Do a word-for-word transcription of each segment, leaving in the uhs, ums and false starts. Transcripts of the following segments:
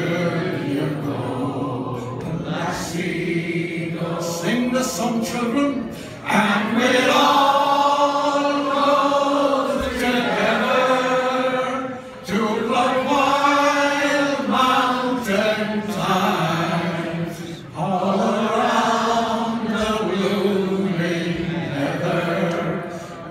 will you go, lassie, go? Sing the song, children, and we'll all go together to the wild mountain thymes, all around the blooming heather.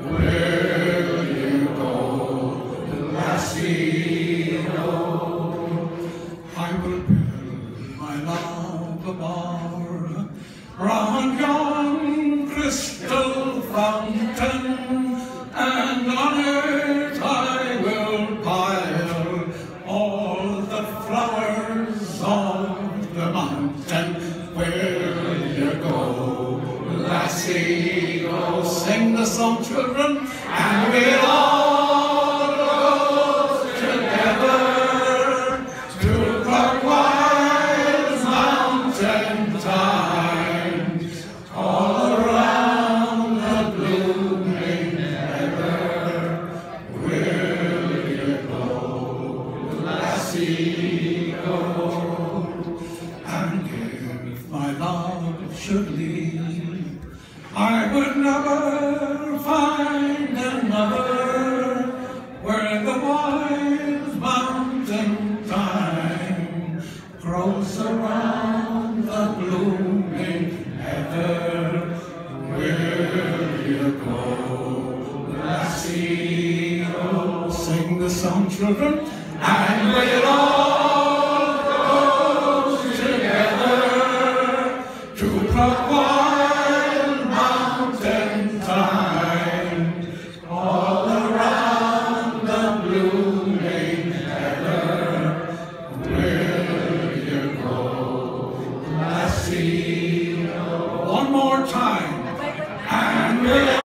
Will you go, lassie, go? I will build my love a bar round yon crystal fountain, and on it I will pile all the flowers of the mountain. Will you go, lassie, go? Sing the song, children, and we'll all go together to the wild mountain thymes, all around the blooming heather. Will you go, lassie, go? And if my love should leave, I would never find another where the wild mountain thyme grows around the blooming heather. Will you go, lassie, go? Sing the song, children, and we'll all go together to the wild mountain thyme, all around the blooming heather. Will you go, lassie, go? One more time, and we'll